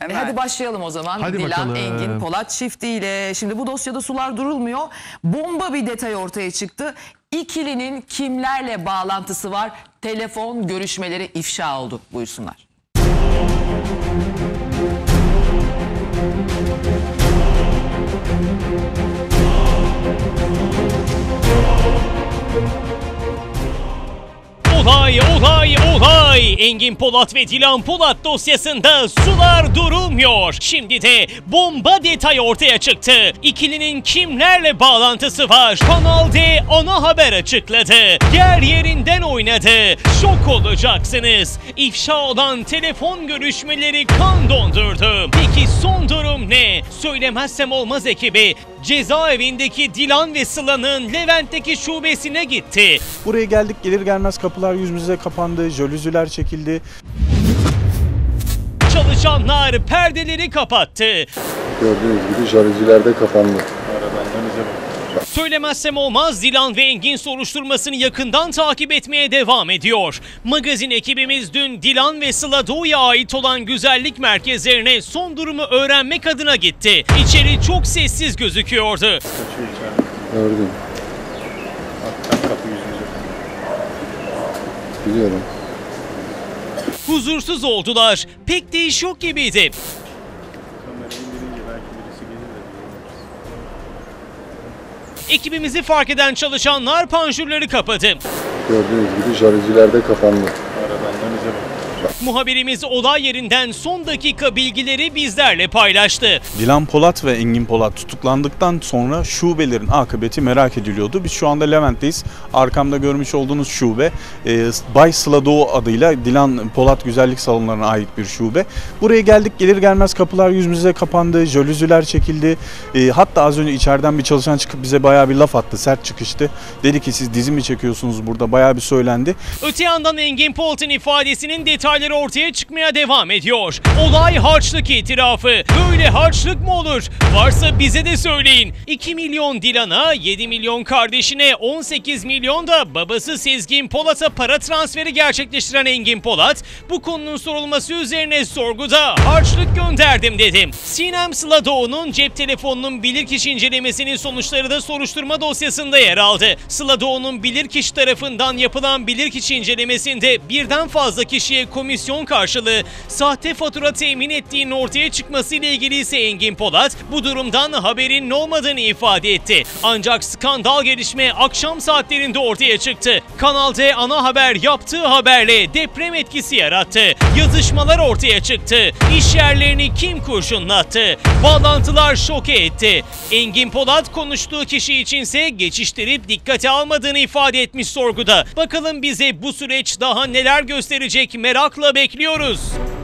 Hadi başlayalım o zaman. Hadi Dilan bakalım. Engin Polat çiftiyle. Şimdi bu dosyada sular durulmuyor. Bomba bir detay ortaya çıktı. İkilinin kimlerle bağlantısı var? Telefon görüşmeleri ifşa oldu. Buyursunlar. Olay! Engin Polat ve Dilan Polat dosyasında sular durulmuyor. Şimdi de bomba detay ortaya çıktı. İkilinin kimlerle bağlantısı var? Kanal D ana haber açıkladı. Yer yerinden oynadı. Şok olacaksınız. İfşa olan telefon görüşmeleri kan dondurdu. Peki son durum ne? Söylemezsem olmaz ekibi cezaevindeki Dilan ve Sıla'nın Levent'teki şubesine gitti. Buraya geldik, gelir gelmez kapılar yüzümüze kapandı, jalüziler çekildi. Çalışanlar perdeleri kapattı. Gördüğünüz gibi jalüziler de kapandı. Söylemezsem olmaz, Dilan ve Engin soruşturmasını yakından takip etmeye devam ediyor. Magazin ekibimiz dün Dilan ve Sıla Doğu'ya ait olan güzellik merkezlerine son durumu öğrenmek adına gitti. İçeri çok sessiz gözüküyordu. Gördüm. Biliyorum. Huzursuz oldular. Pek de iş yok gibiydi. Ekibimizi fark eden çalışanlar panjurları kapadı. Gördüğünüz gibi jalüziler de kapandı. Muhabirimiz olay yerinden son dakika bilgileri bizlerle paylaştı. Dilan Polat ve Engin Polat tutuklandıktan sonra şubelerin akıbeti merak ediliyordu. Biz şu anda Levent'teyiz. Arkamda görmüş olduğunuz şube Bay Sıla Doğu adıyla Dilan Polat güzellik salonlarına ait bir şube. Buraya geldik, gelir gelmez kapılar yüzümüze kapandı, jalüziler çekildi. Hatta az önce içeriden bir çalışan çıkıp bize bayağı bir laf attı, sert çıkıştı. Dedi ki siz dizi mi çekiyorsunuz burada, bayağı bir söylendi. Öte yandan Engin Polat'ın ifadesinin detayları ortaya çıkmaya devam ediyor. Olay harçlık itirafı. Böyle harçlık mı olur? Varsa bize de söyleyin. 2 milyon Dilan'a, 7 milyon kardeşine, 18 milyon da babası Sezgin Polat'a para transferi gerçekleştiren Engin Polat, bu konunun sorulması üzerine sorguda harçlık gönderdim dedim. Sinem Sıla Doğu'nun cep telefonunun bilirkişi incelemesinin sonuçları da soruşturma dosyasında yer aldı. Sıla Doğu'nun bilirkişi tarafından yapılan bilirkişi incelemesinde birden fazla kişiye komisyon karşılığı sahte fatura temin ettiğinin ortaya çıkmasıyla ilgili ise Engin Polat bu durumdan haberinin olmadığını ifade etti. Ancak skandal gelişme akşam saatlerinde ortaya çıktı. Kanal D ana haber yaptığı haberle deprem etkisi yarattı. Yazışmalar ortaya çıktı. İş yerlerini kim kurşunlattı? Bağlantılar şoke etti. Engin Polat konuştuğu kişi içinse geçiştirip dikkate almadığını ifade etmiş sorguda. Bakalım bize bu süreç daha neler gösterecek, merakla bekliyoruz.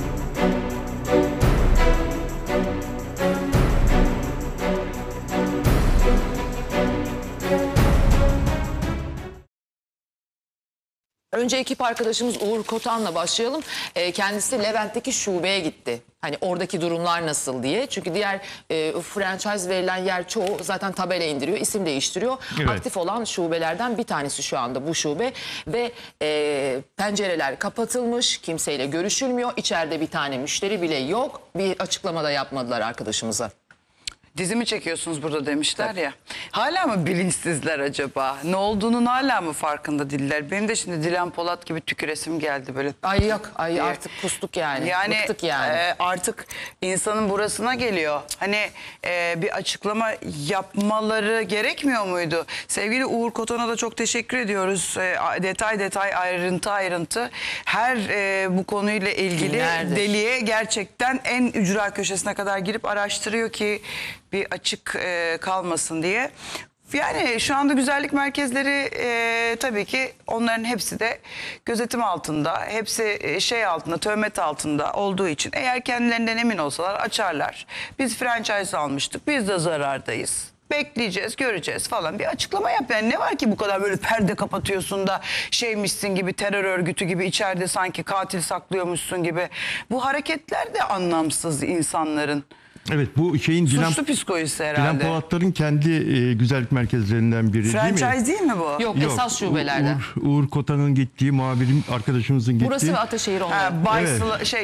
Önce ekip arkadaşımız Uğur Kotan'la başlayalım. Kendisi Levent'teki şubeye gitti. Hani oradaki durumlar nasıl diye. Çünkü diğer franchise verilen yer çoğu zaten tabela indiriyor, isim değiştiriyor. Evet. Aktif olan şubelerden bir tanesi şu anda bu şube. Ve pencereler kapatılmış, kimseyle görüşülmüyor. İçeride bir tane müşteri bile yok. Bir açıklamada yapmadılar arkadaşımıza. Dizi mi çekiyorsunuz burada demişler ya. Hala mı bilinçsizler acaba? Ne olduğunun hala mı farkında değiller? Benim de şimdi Dilan Polat gibi tüküresim geldi böyle. Ay yok, ay artık kustuk yani. Bıktık yani. Artık insanın burasına geliyor. Hani bir açıklama yapmaları gerekmiyor muydu? Sevgili Uğur Kotan'a da çok teşekkür ediyoruz. Detay ayrıntı her bu konuyla ilgili Günlerdir. deliye gerçekten en ücra köşesine kadar girip araştırıyor ki bir açık kalmasın diye. Yani şu anda güzellik merkezleri tabii ki onların hepsi de gözetim altında, hepsi şey altında, töhmet altında olduğu için eğer kendilerinden emin olsalar açarlar. Biz franchise almıştık, biz de zarardayız. Bekleyeceğiz, göreceğiz falan. Bir açıklama yap. Yani ne var ki bu kadar böyle perde kapatıyorsun da şeymişsin gibi, terör örgütü gibi içeride sanki katil saklıyormuşsun gibi. Bu hareketler de anlamsız insanların. Evet, bu şeyin Dilan Suçlu psikolojisi Dilan herhalde. Polatlar'ın kendi güzellik merkezlerinden biri değil mi? Franchise değil mi bu? Yok, esas şubelerde. Uğur Kotan'ın gittiği, muhabirim arkadaşımızın gittiği. Burası ve Ataşehir onların. Bay Evet.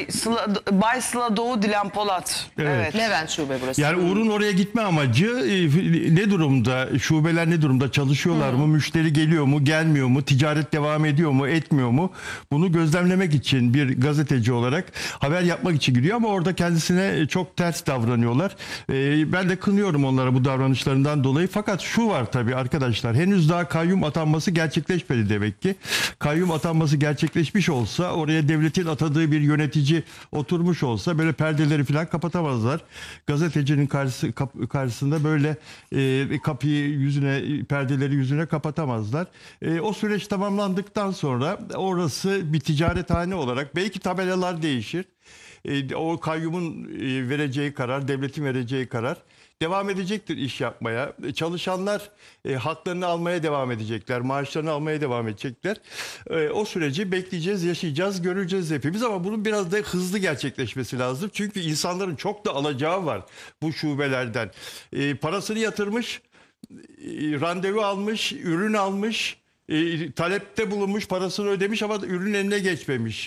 Bay Sıla Doğu Dilan Polat. Evet. Levent şube burası. Yani Uğur'un oraya gitme amacı ne durumda? Şubeler ne durumda? Çalışıyorlar mı? Müşteri geliyor mu? Gelmiyor mu? Ticaret devam ediyor mu? Etmiyor mu? Bunu gözlemlemek için bir gazeteci olarak haber yapmak için gidiyor ama orada kendisine çok ters davranıyorlar. Ben de kınıyorum onlara bu davranışlarından dolayı. Fakat şu var tabii arkadaşlar. Henüz daha kayyum atanması gerçekleşmedi demek ki. Kayyum atanması gerçekleşmiş olsa, oraya devletin atadığı bir yönetici oturmuş olsa böyle perdeleri falan kapatamazlar. Gazetecinin karşısında böyle kapıyı yüzüne, perdeleri yüzüne kapatamazlar. O süreç tamamlandıktan sonra orası bir ticarethane olarak belki tabelalar değişir. O kayyumun vereceği karar, devletin vereceği karar devam edecektir iş yapmaya. Çalışanlar haklarını almaya devam edecekler, maaşlarını almaya devam edecekler. O süreci bekleyeceğiz, yaşayacağız, göreceğiz hepimiz ama bunun biraz da hızlı gerçekleşmesi lazım. Çünkü insanların çok da alacağı var bu şubelerden. Parasını yatırmış, randevu almış, ürün almış. Talepte bulunmuş, parasını ödemiş ama ürün eline geçmemiş.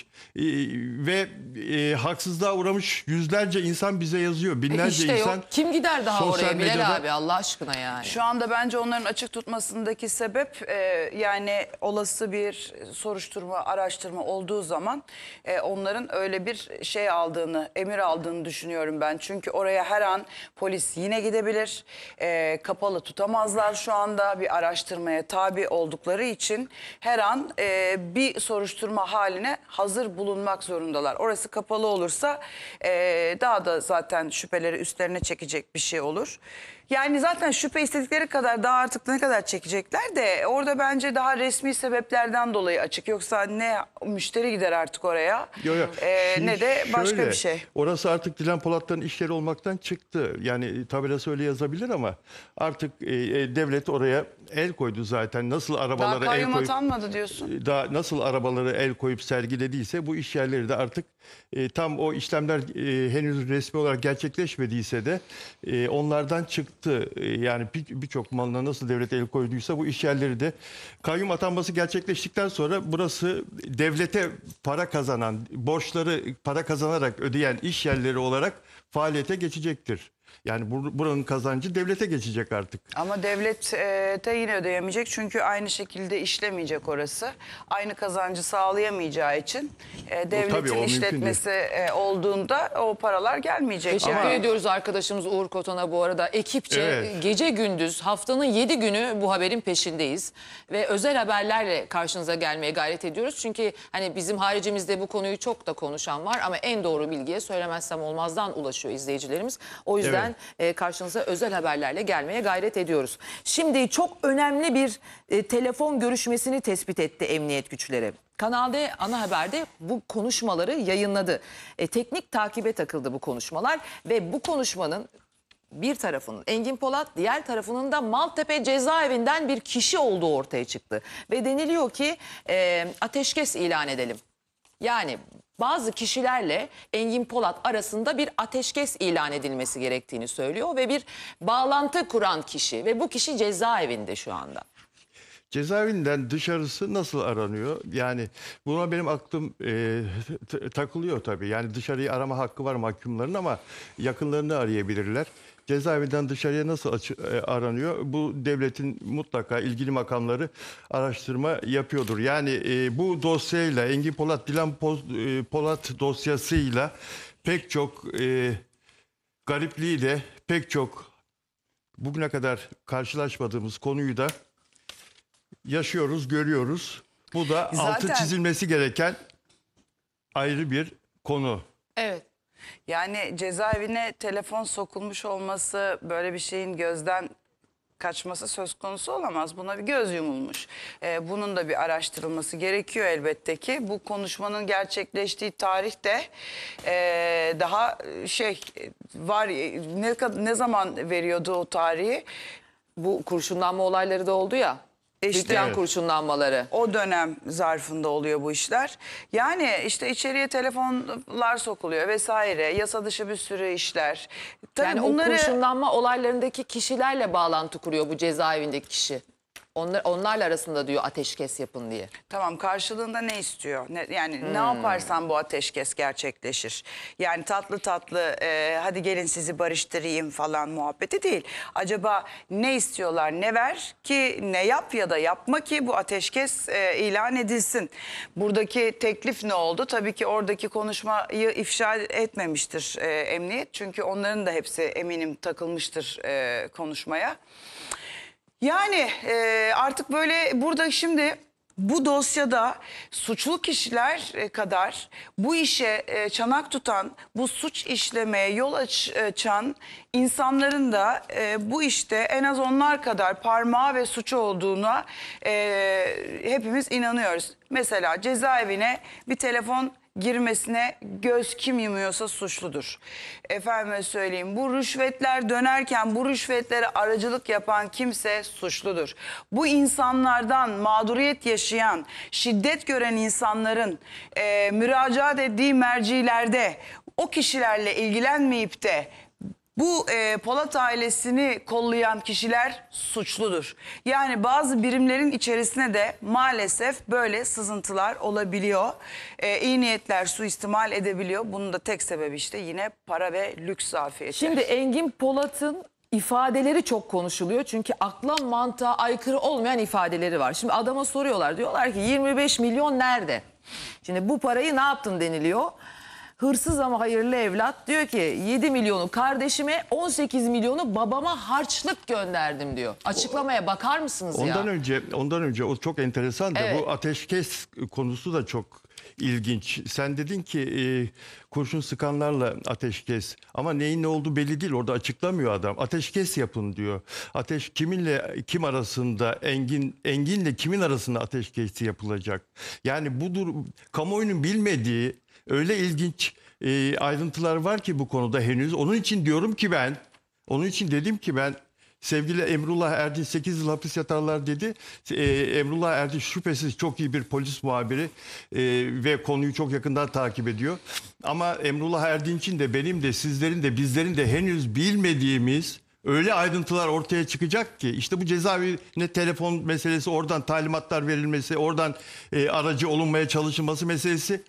Ve haksızlığa uğramış yüzlerce insan bize yazıyor. Binlerce İşte insan. yok. Kim gider daha sosyal oraya Bilal medyada- abi Allah aşkına yani. Şu anda bence onların açık tutmasındaki sebep yani olası bir soruşturma, araştırma olduğu zaman onların öyle bir şey aldığını, emir aldığını düşünüyorum ben. Çünkü oraya her an polis yine gidebilir. Kapalı tutamazlar şu anda bir araştırmaya tabi oldukları için her an bir soruşturma haline hazır bulunmak zorundalar. Orası kapalı olursa daha da zaten şüpheleri üstlerine çekecek bir şey olur. Yani zaten şüphe istedikleri kadar daha artık ne kadar çekecekler de orada bence daha resmi sebeplerden dolayı açık. Yoksa ne müşteri gider artık oraya ne de başka Şöyle, bir şey. Orası artık Dilan Polat'ların işleri olmaktan çıktı. Yani tabelası öyle yazabilir ama artık devlet oraya el koydu zaten. Nasıl Daha arabalara el kayyum koyup... atanmadı diyorsun. Daha nasıl arabaları el koyup sergilediyse bu iş yerleri de artık tam o işlemler henüz resmi olarak gerçekleşmediyse de onlardan çıktı. Yani birçok malına nasıl devlet el koyduysa bu iş yerleri de kayyum atanması gerçekleştikten sonra burası devlete para kazanan, borçları para kazanarak ödeyen iş yerleri olarak faaliyete geçecektir. Yani buranın kazancı devlete geçecek artık. Ama devlet de yine ödeyemeyecek çünkü aynı şekilde işlemeyecek orası. Aynı kazancı sağlayamayacağı için tabii, devletin o mümkün işletmesi olduğunda o paralar gelmeyecek. Teşekkür ediyoruz arkadaşımız Uğur Kotan'a bu arada. Ekipçe Evet. gece gündüz haftanın 7 günü bu haberin peşindeyiz. Ve özel haberlerle karşınıza gelmeye gayret ediyoruz. Çünkü hani bizim haricimizde bu konuyu çok da konuşan var ama en doğru bilgiye söylemezsem olmazdan ulaşıyor izleyicilerimiz. O yüzden karşınıza özel haberlerle gelmeye gayret ediyoruz. Şimdi çok önemli bir telefon görüşmesini tespit etti emniyet güçleri. Kanal D ana haberde bu konuşmaları yayınladı. Teknik takibe takıldı bu konuşmalar ve bu konuşmanın bir tarafının Engin Polat, diğer tarafının da Maltepe cezaevinden bir kişi olduğu ortaya çıktı. Ve deniliyor ki ateşkes ilan edelim. Yani bazı kişilerle Engin Polat arasında bir ateşkes ilan edilmesi gerektiğini söylüyor ve bir bağlantı kuran kişi ve bu kişi cezaevinde şu anda. Cezaevinden dışarısı nasıl aranıyor? Yani buna benim aklım takılıyor tabii. Yani dışarıyı arama hakkı var mahkumların ama yakınlarını arayabilirler. Cezaevinden dışarıya nasıl aranıyor? Bu devletin mutlaka ilgili makamları araştırma yapıyordur. Yani bu dosyayla Engin Polat, Dilan Polat dosyasıyla pek çok garipliğiyle pek çok bugüne kadar karşılaşmadığımız konuyu da yaşıyoruz, görüyoruz. Bu da altı çizilmesi gereken ayrı bir konu. Evet. Yani cezaevine telefon sokulmuş olması böyle bir şeyin gözden kaçması söz konusu olamaz. Buna bir göz yumulmuş. Bunun da bir araştırılması gerekiyor elbette ki. Bu konuşmanın gerçekleştiği tarih de daha var. Ne zaman veriyordu o tarihi? Bu kurşunlanma olayları da oldu ya. İşte Dükkan kurşunlanmaları. o dönem zarfında oluyor bu işler. Yani işte içeriye telefonlar sokuluyor vesaire. Yasa dışı bir sürü işler. Tabii Yani bunları... o kurşunlanma olaylarındaki kişilerle bağlantı kuruyor bu cezaevindeki kişi. Onlarla arasında diyor ateşkes yapın diye. Tamam, karşılığında ne istiyor? Yani ne yaparsan bu ateşkes gerçekleşir. Yani tatlı tatlı hadi gelin sizi barıştırayım falan muhabbeti değil. Acaba ne istiyorlar, ne ver ki, ne yap ya da yapma ki bu ateşkes ilan edilsin. Buradaki teklif ne oldu? Tabii ki oradaki konuşmayı ifşa etmemiştir emniyet. Çünkü onların da hepsi eminim takılmıştır konuşmaya. Yani artık böyle burada şimdi bu dosyada suçlu kişiler kadar bu işe çanak tutan, bu suç işlemeye yol açan insanların da bu işte en az onlar kadar parmağı ve suçu olduğuna hepimiz inanıyoruz. Mesela cezaevine bir telefon girmesine göz kim yumuyorsa suçludur. Efendime söyleyeyim, bu rüşvetler dönerken bu rüşvetlere aracılık yapan kimse suçludur. Bu insanlardan mağduriyet yaşayan, şiddet gören insanların müracaat ettiği mercilerde o kişilerle ilgilenmeyip de bu Polat ailesini kollayan kişiler suçludur. Yani bazı birimlerin içerisine de maalesef böyle sızıntılar olabiliyor. İyi niyetler suistimal edebiliyor. Bunun da tek sebebi işte yine para ve lüks zafiyeti. Şimdi Engin Polat'ın ifadeleri çok konuşuluyor. Çünkü akla mantığa aykırı olmayan ifadeleri var. Şimdi adama soruyorlar. Diyorlar ki 25 milyon nerede? Şimdi bu parayı ne yaptın deniliyor. Hırsız ama hayırlı evlat diyor ki 7 milyonu kardeşime, 18 milyonu babama harçlık gönderdim diyor. Açıklamaya bakar mısınız ya? Ondan önce o çok enteresan da Evet. bu ateşkes konusu da çok ilginç. Sen dedin ki kurşun sıkanlarla ateşkes, ama neyin ne olduğu belli değil, orada açıklamıyor adam. Ateşkes yapın diyor. Kiminle kim arasında, Engin'le kimin arasında ateşkes yapılacak? Yani bu kamuoyunun bilmediği öyle ilginç ayrıntılar var ki bu konuda henüz. Onun için dedim ki ben sevgili Emrullah Erdinç 8 yıl hapis yatarlar dedi. Emrullah Erdinç şüphesiz çok iyi bir polis muhabiri ve konuyu çok yakından takip ediyor. Ama Emrullah Erdinç'in de benim de sizlerin de bizlerin de henüz bilmediğimiz öyle ayrıntılar ortaya çıkacak ki, işte bu cezaevine telefon meselesi, oradan talimatlar verilmesi, oradan aracı olunmaya çalışılması meselesi.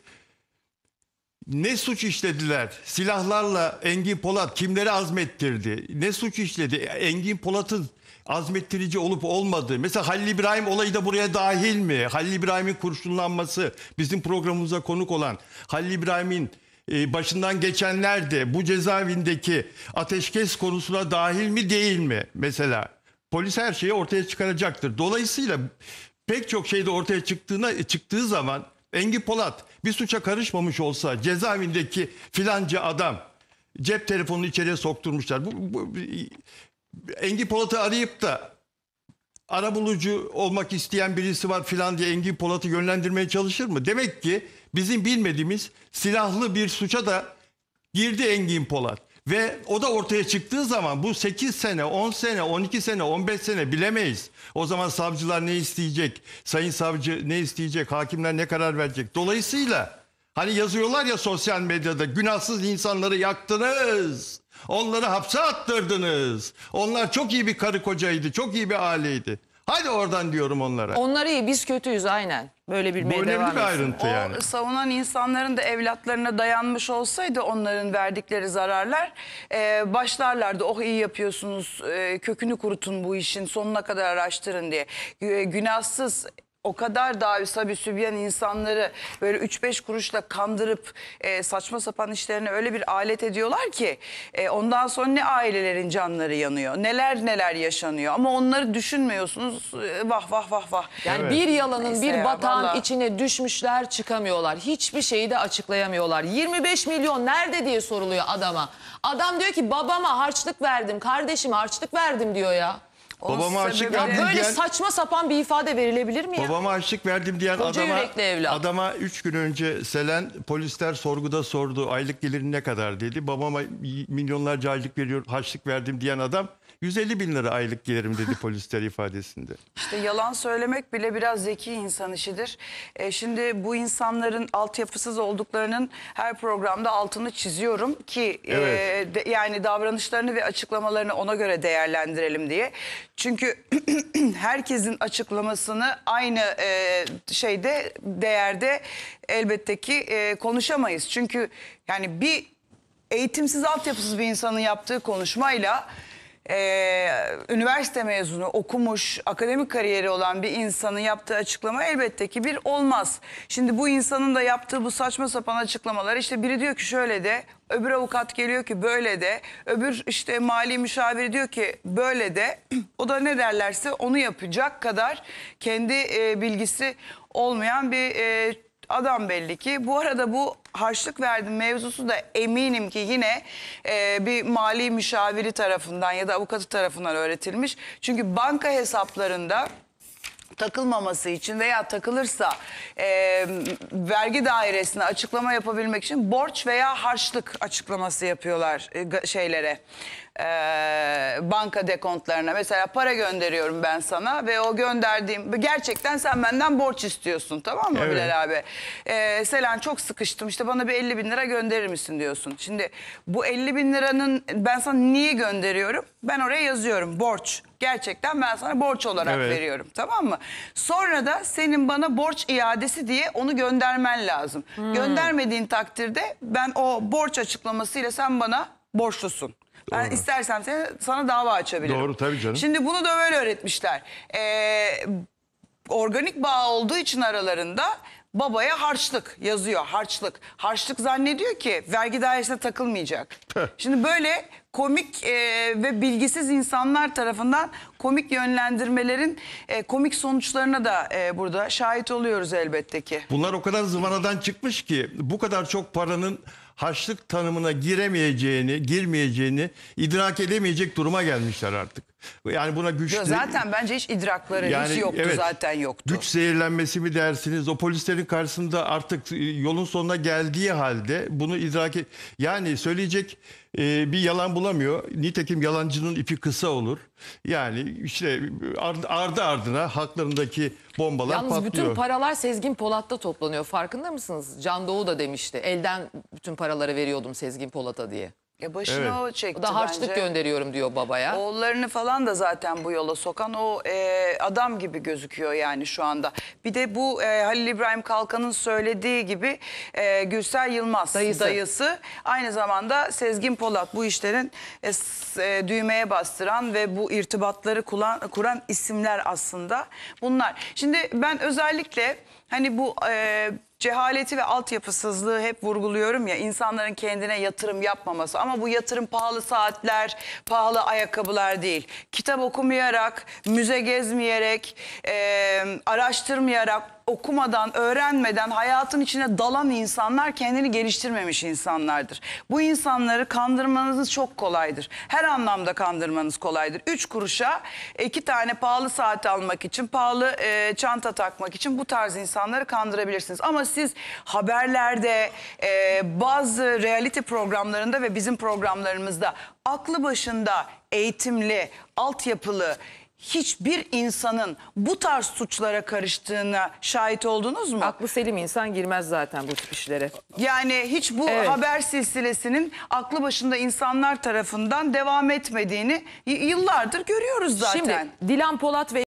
Ne suç işlediler? Silahlarla Engin Polat kimleri azmettirdi? Ne suç işledi? Engin Polat'ın azmettirici olup olmadığı. Mesela Halil İbrahim olayı da buraya dahil mi? Halil İbrahim'in kurşunlanması, bizim programımıza konuk olan Halil İbrahim'in başından geçenler de bu cezaevindeki ateşkes konusuna dahil mi değil mi? Mesela polis her şeyi ortaya çıkaracaktır. Dolayısıyla pek çok şey de ortaya çıktığı zaman Engin Polat bir suça karışmamış olsa, cezaevindeki filanca adam cep telefonunu içeriye sokturmuşlar. Engin Polat'ı arayıp da arabulucu olmak isteyen birisi var filan diye Engin Polat'ı yönlendirmeye çalışır mı? Demek ki bizim bilmediğimiz silahlı bir suça da girdi Engin Polat. Ve o da ortaya çıktığı zaman bu 8 sene, 10 sene, 12 sene, 15 sene bilemeyiz. O zaman savcılar ne isteyecek? Sayın savcı ne isteyecek? Hakimler ne karar verecek? Dolayısıyla hani yazıyorlar ya sosyal medyada, günahsız insanları yaktınız. Onları hapse attırdınız. Onlar çok iyi bir karı kocaydı, çok iyi bir aileydi. Hadi oradan diyorum onlara. Onlar iyi, biz kötüyüz aynen. Böyle Bu bilmeye önemli devam bir etsin. ayrıntı yani. O savunan insanların da evlatlarına dayanmış olsaydı onların verdikleri zararlar, başlarlardı. Oh iyi yapıyorsunuz, kökünü kurutun bu işin, sonuna kadar araştırın diye. Günahsız, o kadar daha sabi sübyan insanları böyle 3-5 kuruşla kandırıp saçma sapan işlerine öyle bir alet ediyorlar ki ondan sonra ne ailelerin canları yanıyor, neler neler yaşanıyor, ama onları düşünmüyorsunuz. Vah vah vah vah. Yani Evet. bir yalanın, Neyse bir ya, batağın vallahi. içine düşmüşler, çıkamıyorlar. Hiçbir şeyi de açıklayamıyorlar. 25 milyon nerede diye soruluyor adama. Adam diyor ki babama harçlık verdim, kardeşime harçlık verdim diyor ya. Onun Babama harçlık sebebi verdim de- Böyle diyen, saçma sapan bir ifade verilebilir mi ya? babama harçlık verdim diyen Koca yürekli evlat. adama 3 gün önce Selen polisler sorguda sordu. Aylık gelirin ne kadar dedi. Babama milyonlarca aylık veriyor, harçlık verdim diyen adam 150 bin lira aylık gelirim dedi polisler ifadesinde. İşte yalan söylemek bile biraz zeki insan işidir. Şimdi bu insanların altyapısız olduklarının her programda altını çiziyorum ki Evet. yani davranışlarını ve açıklamalarını ona göre değerlendirelim diye. Çünkü herkesin açıklamasını aynı şeyde, değerde elbette ki konuşamayız. Çünkü yani bir eğitimsiz, altyapısız bir insanın yaptığı konuşmayla üniversite mezunu, okumuş, akademik kariyeri olan bir insanın yaptığı açıklama elbette ki bir olmaz. Şimdi bu insanın da yaptığı bu saçma sapan açıklamalar, işte biri diyor ki şöyle de, öbür avukat geliyor ki böyle de, öbür işte mali müşaviri diyor ki böyle de, o da ne derlerse onu yapacak kadar kendi bilgisi olmayan bir adam belli ki. Bu arada bu harçlık verdim mevzusu da eminim ki yine bir mali müşaviri tarafından ya da avukatı tarafından öğretilmiş. Çünkü banka hesaplarında takılmaması için veya takılırsa vergi dairesine açıklama yapabilmek için borç veya harçlık açıklaması yapıyorlar şeylere. Banka dekontlarına. Mesela para gönderiyorum ben sana ve o gönderdiğim, gerçekten sen benden borç istiyorsun, tamam mı Evet. Bilal abi? Selen çok sıkıştım, işte bana bir 50 bin lira gönderir misin diyorsun. Şimdi bu 50 bin liranın ben sana niye gönderiyorum? Ben oraya yazıyorum borç. Gerçekten ben sana borç olarak Evet. veriyorum, tamam mı? Sonra da senin bana borç iadesi diye onu göndermen lazım. Göndermediğin takdirde ben o borç açıklamasıyla sen bana borçlusun. Ben Doğru. istersem sana dava açabilirim. Doğru, tabii canım. Şimdi bunu da öyle öğretmişler. Organik bağ olduğu için aralarında babaya harçlık yazıyor, harçlık. Harçlık zannediyor ki vergi dairesine takılmayacak. Şimdi böyle komik ve bilgisiz insanlar tarafından komik yönlendirmelerin komik sonuçlarına da burada şahit oluyoruz elbette ki. Bunlar o kadar zıvanadan çıkmış ki bu kadar çok paranın harçlık tanımına girmeyeceğini idrak edemeyecek duruma gelmişler artık. Yani buna güçlü... Zaten bence hiç idrakları hiç yoktu, evet, zaten yoktu. Güç zehirlenmesi mi dersiniz? O polislerin karşısında artık yolun sonuna geldiği halde bunu yani söyleyecek bir yalan bulamıyor. Nitekim yalancının ipi kısa olur. Yani işte ardı ardına haklarındaki bombalar Yalnız patlıyor. bütün paralar Sezgin Polat'ta toplanıyor. Farkında mısınız? Can Doğu da demişti. Elden bütün paraları veriyordum Sezgin Polat'a diye. Başını Evet. o çekti O da harçlık bence. gönderiyorum diyor babaya. Oğullarını falan da zaten bu yola sokan o adam gibi gözüküyor yani şu anda. Bir de bu Halil İbrahim Kalkan'ın söylediği gibi Gürsel Yılmaz dayısı. Aynı zamanda Sezgin Polat, bu işlerin düğmeye bastıran ve bu irtibatları kuran isimler aslında bunlar. Şimdi ben özellikle hani bu cehaleti ve altyapısızlığı hep vurguluyorum ya, insanların kendine yatırım yapmaması. Ama bu yatırım pahalı saatler, pahalı ayakkabılar değil. Kitap okumayarak, müze gezmeyerek, araştırmayarak, okumadan, öğrenmeden hayatın içine dalan insanlar kendini geliştirmemiş insanlardır. Bu insanları kandırmanız çok kolaydır. Her anlamda kandırmanız kolaydır. 3 kuruşa 2 tane pahalı saat almak için, pahalı çanta takmak için bu tarz insanları kandırabilirsiniz. Ama siz haberlerde, bazı reality programlarında ve bizim programlarımızda aklı başında, eğitimli, altyapılı hiçbir insanın bu tarz suçlara karıştığına şahit oldunuz mu? Aklı selim insan girmez zaten bu tip işlere. Yani hiç bu Evet. haber silsilesinin aklı başında insanlar tarafından devam etmediğini yıllardır görüyoruz zaten. Şimdi Dilan Polat ve